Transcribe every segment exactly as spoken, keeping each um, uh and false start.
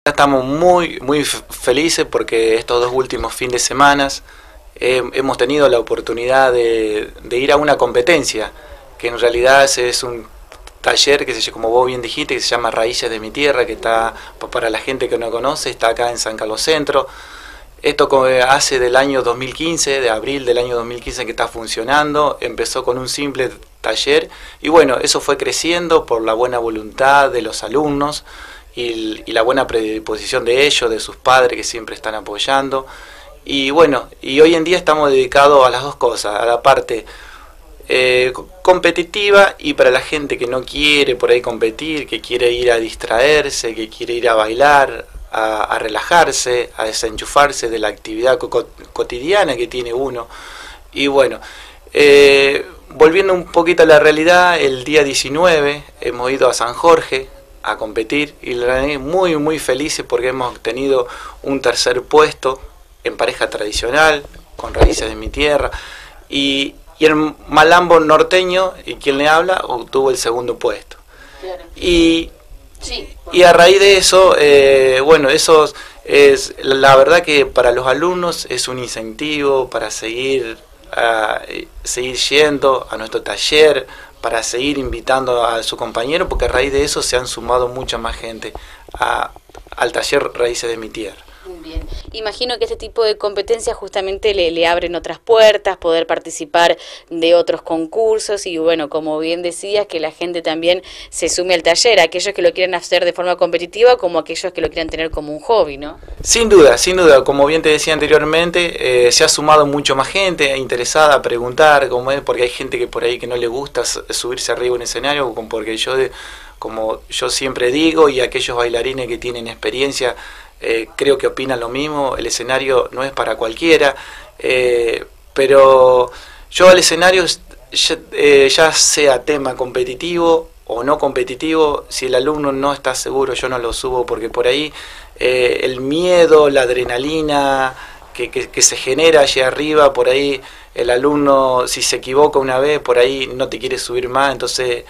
Estamos muy, muy felices porque estos dos últimos fines de semana eh, hemos tenido la oportunidad de, de ir a una competencia, que en realidad es un taller que, se, como vos bien dijiste, que se llama Raíces de mi Tierra, que está, para la gente que no conoce, está acá en San Carlos Centro. Esto hace del año dos mil quince, de abril del año dos mil quince que está funcionando. Empezó con un simple taller y bueno, eso fue creciendo por la buena voluntad de los alumnos y, y la buena predisposición de ellos, de sus padres que siempre están apoyando. Y bueno, y hoy en día estamos dedicados a las dos cosas, a la parte eh, competitiva y para la gente que no quiere por ahí competir, que quiere ir a distraerse, que quiere ir a bailar, A, a relajarse, a desenchufarse de la actividad co cotidiana que tiene uno. Y bueno, eh, volviendo un poquito a la realidad, el día diecinueve hemos ido a San Jorge a competir y la verdad muy muy felices porque hemos tenido un tercer puesto en pareja tradicional, con Raíces de mi Tierra, y, y el malambo norteño, y quien le habla, obtuvo el segundo puesto. Y Sí. Y a raíz de eso, eh, bueno, eso es la verdad que para los alumnos es un incentivo para seguir, a, seguir yendo a nuestro taller, para seguir invitando a su compañero, porque a raíz de eso se han sumado mucha más gente a, al taller Raíces de mi Tierra. Bien. Imagino que este tipo de competencias justamente le, le abren otras puertas, poder participar de otros concursos y bueno, como bien decías, que la gente también se sume al taller, aquellos que lo quieran hacer de forma competitiva como aquellos que lo quieran tener como un hobby, ¿no? Sin duda, sin duda, como bien te decía anteriormente, eh, se ha sumado mucho más gente interesada a preguntar, como es, porque hay gente que por ahí que no le gusta subirse arriba en un escenario, porque yo, de, como yo siempre digo, y aquellos bailarines que tienen experiencia, Eh, creo que opinan lo mismo, el escenario no es para cualquiera, eh, pero yo al escenario, ya, eh, ya sea tema competitivo o no competitivo, si el alumno no está seguro yo no lo subo, porque por ahí eh, el miedo, la adrenalina que, que, que se genera allá arriba, por ahí el alumno si se equivoca una vez, por ahí no te quiere subir más, entonces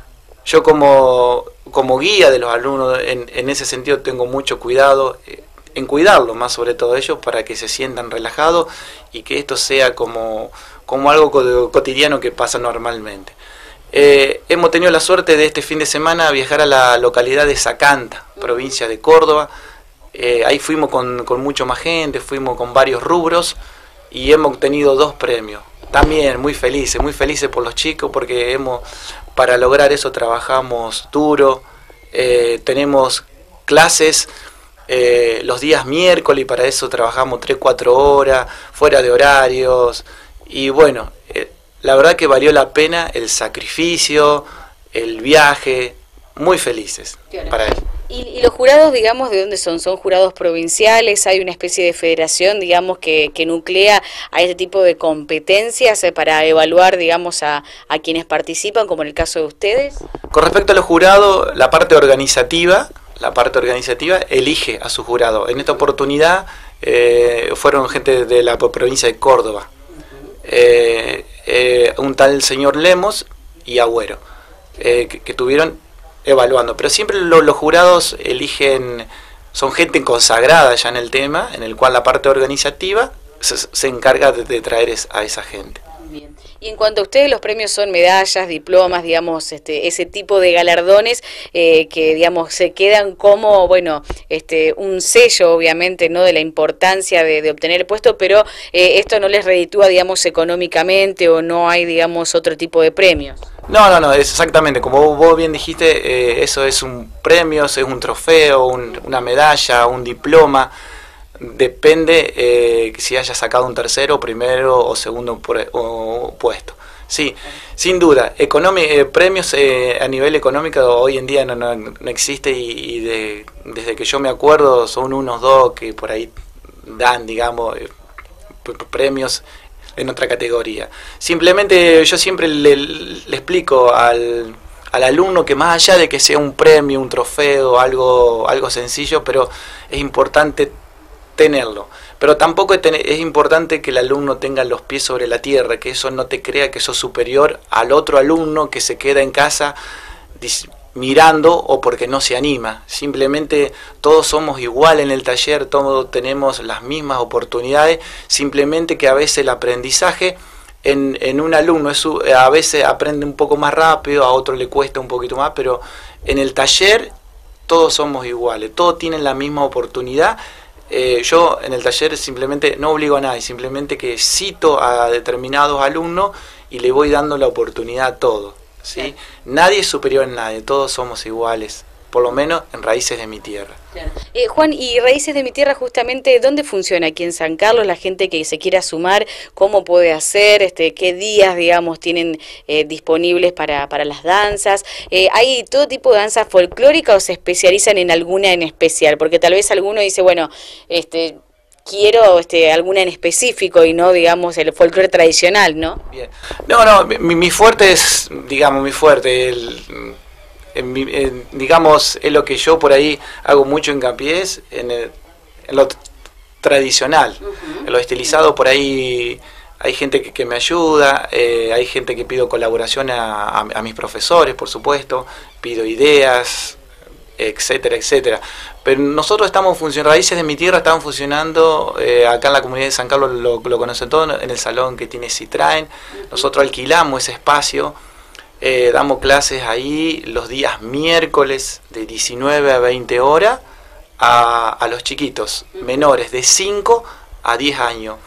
yo como, como guía de los alumnos, en, en ese sentido tengo mucho cuidado, eh, en cuidarlo más sobre todo ellos, para que se sientan relajados y que esto sea como, como algo cotidiano que pasa normalmente. Eh, hemos tenido la suerte de este fin de semana viajar a la localidad de Sacanta, provincia de Córdoba. Eh, ahí fuimos con, con mucho más gente, fuimos con varios rubros y hemos obtenido dos premios. También muy felices, muy felices por los chicos porque hemos... Para lograr eso trabajamos duro, eh, tenemos clases eh, los días miércoles y para eso trabajamos tres cuatro horas, fuera de horarios. Y bueno, eh, la verdad que valió la pena el sacrificio, el viaje, muy felices para él. ¿Y, y los jurados, digamos, de dónde son? ¿Son jurados provinciales? ¿Hay una especie de federación, digamos, que, que nuclea a este tipo de competencias eh, para evaluar, digamos, a, a quienes participan, como en el caso de ustedes? Con respecto a los jurados, la parte organizativa, la parte organizativa elige a su jurado. En esta oportunidad eh, fueron gente de la provincia de Córdoba, eh, eh, un tal señor Lemos y Agüero, eh, que, que tuvieron... evaluando, pero siempre lo, los jurados eligen, son gente consagrada ya en el tema, en el cual la parte organizativa se, se encarga de, de traer es, a esa gente. Bien. Y en cuanto a ustedes, los premios son medallas, diplomas, digamos, este, ese tipo de galardones eh, que, digamos, se quedan como, bueno, este, un sello, obviamente, no de la importancia de, de obtener el puesto, pero eh, esto no les reditúa, digamos, económicamente o no hay, digamos, otro tipo de premios. No, no, no, es exactamente, como vos bien dijiste, eh, eso es un premio, es un trofeo, un, una medalla, un diploma, depende eh, si haya sacado un tercero, primero o segundo pu o puesto. Sí, sin duda, economi eh, premios eh, a nivel económico hoy en día no, no, no existe y, y de, desde que yo me acuerdo son unos dos que por ahí dan, digamos, eh, premios en otra categoría. Simplemente yo siempre le, le explico al, al alumno que más allá de que sea un premio, un trofeo, algo, algo sencillo, pero es importante tenerlo. Pero tampoco es, tener, es importante que el alumno tenga los pies sobre la tierra, que eso no te crea que sos superior al otro alumno que se queda en casa mirando o porque no se anima. Simplemente todos somos igual en el taller, todos tenemos las mismas oportunidades, simplemente que a veces el aprendizaje en, en un alumno es, a veces aprende un poco más rápido, a otro le cuesta un poquito más, pero en el taller todos somos iguales, todos tienen la misma oportunidad. Eh, yo en el taller simplemente no obligo a nadie, simplemente que cito a determinados alumnos y le voy dando la oportunidad a todos, ¿sí? Claro. Nadie es superior a nadie, todos somos iguales, por lo menos en Raíces de mi Tierra. Claro. Eh, Juan, y Raíces de mi Tierra, justamente, ¿dónde funciona aquí en San Carlos? La gente que se quiera sumar, ¿cómo puede hacer? Este, ¿Qué días, digamos, tienen eh, disponibles para, para las danzas? Eh, ¿Hay todo tipo de danzas folclóricas o se especializan en alguna en especial? Porque tal vez alguno dice, bueno, este... quiero este, alguna en específico y no, digamos, el folclore tradicional, ¿no? Bien. No, no, mi, mi fuerte es, digamos, mi fuerte, el, en mi, en, digamos, es lo que yo por ahí hago mucho hincapié es en, el, en lo tradicional, uh-huh. En lo estilizado por ahí hay gente que, que me ayuda, eh, hay gente que pido colaboración a, a, a mis profesores, por supuesto, pido ideas, etcétera, etcétera. Pero nosotros estamos funcionando, Raíces de mi Tierra están funcionando eh, acá en la comunidad de San Carlos, lo, lo conocen todos, en el salón que tiene Citraen. Nosotros alquilamos ese espacio, eh, damos clases ahí los días miércoles de diecinueve a veinte horas a, a los chiquitos, menores de cinco a diez años.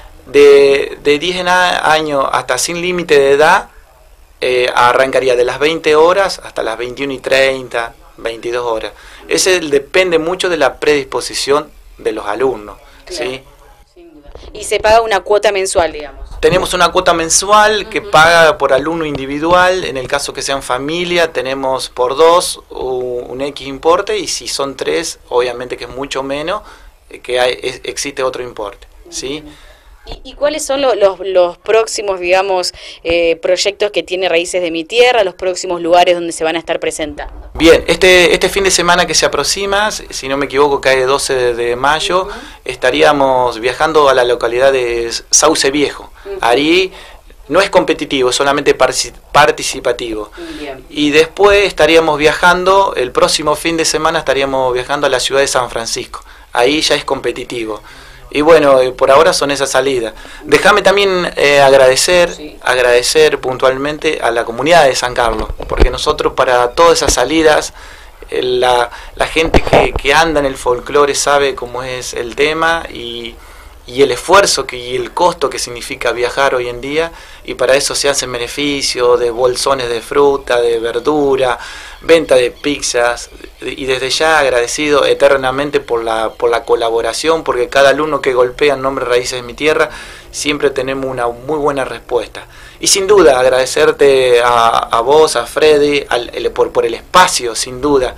De, de diez años hasta sin límite de edad, eh, arrancaría de las veinte horas hasta las veintiuna y treinta, veintidós horas. Ese depende mucho de la predisposición de los alumnos. Claro, ¿sí? Sin duda. Y se paga una cuota mensual, digamos. Tenemos una cuota mensual uh-huh. que paga por alumno individual. En el caso que sean familia, tenemos por dos un X importe, y si son tres, obviamente que es mucho menos, que hay, es, existe otro importe. ¿Sí? Uh-huh. ¿Y, ¿Y cuáles son los, los, los próximos, digamos, eh, proyectos que tiene Raíces de mi Tierra, los próximos lugares donde se van a estar presentando? Bien, este, este fin de semana que se aproxima, si no me equivoco, cae doce de mayo, uh-huh. estaríamos viajando a la localidad de Sauce Viejo. Uh-huh. Ahí no es competitivo, es solamente participativo. Bien. Y después estaríamos viajando, el próximo fin de semana estaríamos viajando a la ciudad de San Francisco. Ahí ya es competitivo. Y bueno, eh, por ahora son esas salidas. Déjame también eh, agradecer, sí. agradecer puntualmente a la comunidad de San Carlos, porque nosotros para todas esas salidas, eh, la, la gente que, que anda en el folclore sabe cómo es el tema y, y el esfuerzo que, y el costo que significa viajar hoy en día, y para eso se hacen beneficios de bolsones de fruta, de verdura, venta de pizzas, y desde ya agradecido eternamente por la, por la colaboración, porque cada alumno que golpea en nombre de Raíces de mi Tierra, siempre tenemos una muy buena respuesta. Y sin duda agradecerte a, a vos, a Freddy, al, el, por, por el espacio, sin duda.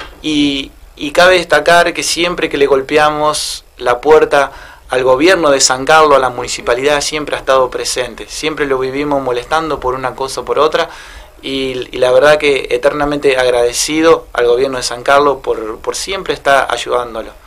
Y, y cabe destacar que siempre que le golpeamos la puerta al gobierno de San Carlos, a la municipalidad, siempre ha estado presente. Siempre lo vivimos molestando por una cosa o por otra, y, y la verdad que eternamente agradecido al gobierno de San Carlos por, por siempre estar ayudándolo.